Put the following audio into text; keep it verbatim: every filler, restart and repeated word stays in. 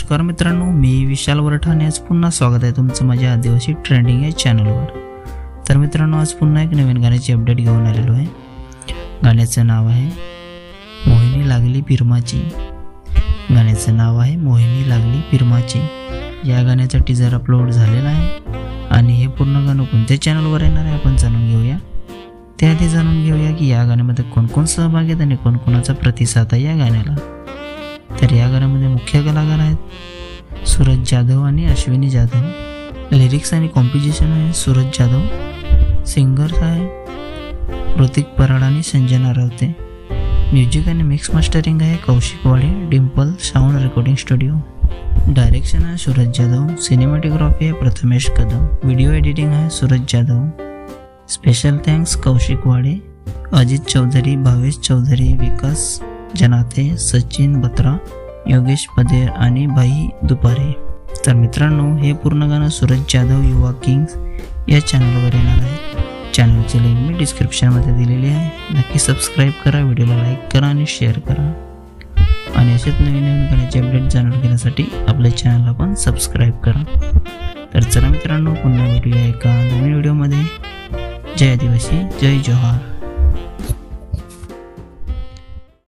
नमस्कार मित्रांनो, मी विशाल वरठाणे. आज पुन्हा स्वागत आहे तुमचं माझ्या आदिवासी ट्रेंडिंग या चॅनलवर. तर मित्रांनो, आज पुन्हा एक नवीन गाण्याची अपडेट घेऊन आलेलो आहे. गाण्याचं नाव आहे मोहिनी लागली पिरमाची. गाण्याचं नाव आहे मोहिनी लागली पिरमाची. या गाण्याचा टीजर अपलोड झालेला आहे आणि हे पूर्ण गाणं कोणत्या चॅनलवर येणार आहे आपण जाणून घेऊया. त्याआधी जाणून घेऊया की या गाण्यामध्ये कोण कोण सहभागी आहेत आणि कोणकोणाचा प्रतिसाद आहे या गाण्याला. तर या गाण्यामध्ये मुख्य कलाकार आहेत सूरज जाधव आणि अश्विनी जाधव. लिरिक्स आणि कॉम्पोजिशन आहे सूरज जाधव. सिंगर्स आहे ऋतिक पराड आणि संजना रावते. म्युझिक आणि मिक्स मास्टरिंग आहे Kaushik Wade, Dimple sound recording studio. Direction आहे सूरज जाधव. सिनेमॅटोग्राफी आहे प्रथमेश कदम. व्हिडिओ एडिटिंग आहे सूरज जाधव. स्पेशल थँक्स कौशिक वाडे, अजित चौधरी, भावेश चौधरी, विकास जनाते, सचिन बत्रा, योगेश पदेर आणि भाई दुपारे. तर मित्रांनो, हे पूर्ण गाणं सूरज जाधव युवा किंग्स या चॅनलवर येणार आहे. चॅनलची लिंक मी डिस्क्रिप्शनमध्ये दिलेली आहे. नक्की सबस्क्राईब करा, व्हिडिओला लाईक करा आणि शेअर करा. आणि असेच नवीन नवीन गाण्याचे अपडेट जाणून घेण्यासाठी आपल्या चॅनलला पण सबस्क्राईब करा. तर चला मित्रांनो, पुन्हा भेटूया एका नवीन व्हिडिओमध्ये. जय आदिवासी, जय जोहार.